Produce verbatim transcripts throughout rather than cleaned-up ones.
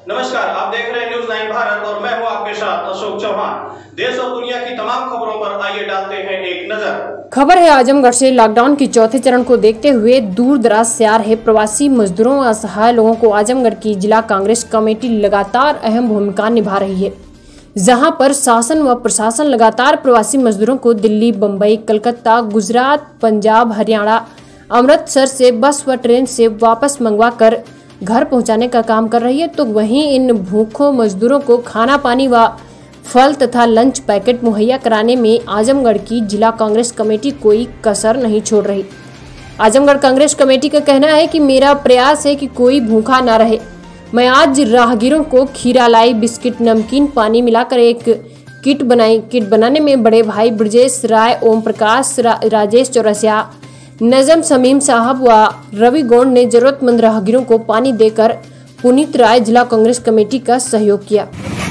नमस्कार, आप देख रहे हैं न्यूज़ नाइन भारत और मैं हूं आपके साथ अशोक चौहान। देश और दुनिया की तमाम खबरों पर आइए डालते हैं एक नजर। खबर है आजमगढ़ से। लॉकडाउन के चौथे चरण को देखते हुए दूर दराज से आ रहे प्रवासी मजदूरों और असहाय लोगों को आजमगढ़ की जिला कांग्रेस कमेटी लगातार अहम भूमिका निभा रही है, जहां पर शासन व प्रशासन लगातार प्रवासी मजदूरों को दिल्ली, बम्बई, कलकत्ता, गुजरात, पंजाब, हरियाणा, अमृतसर से बस व ट्रेन से वापस मंगवा कर घर पहुंचाने का काम कर रही है। तो वहीं इन भूखों मजदूरों को खाना पानी व फल तथा लंच पैकेट मुहैया कराने में आजमगढ़ की जिला कांग्रेस कमेटी कोई कसर नहीं छोड़ रही। आजमगढ़ कांग्रेस कमेटी का कहना है कि मेरा प्रयास है कि कोई भूखा ना रहे। मैं आज राहगीरों को खीरा लाई, बिस्किट, नमकीन, पानी मिलाकर एक किट बनाई। किट बनाने में बड़े भाई ब्रजेश राय, ओम प्रकाश, रा, राजेश चौरसिया, नजम समीम साहब व रवि गौड़ ने जरूरतमंद राहगीरों को पानी देकर पुनीत राय जिला कांग्रेस कमेटी का सहयोग किया।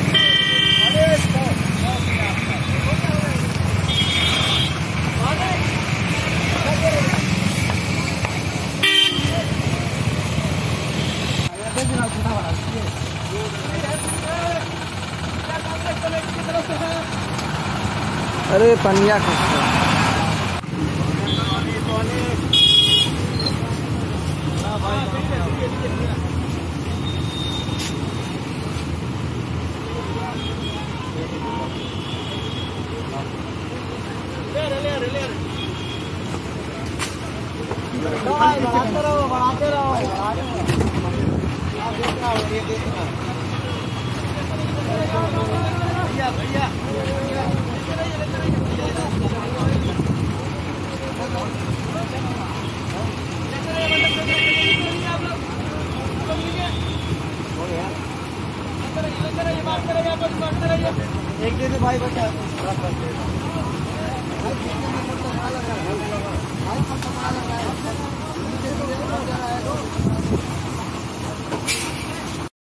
अरे पनिया बढ़ाते रहो बढ़ाते रहो भैया भैया एक दे दे भाई बचा।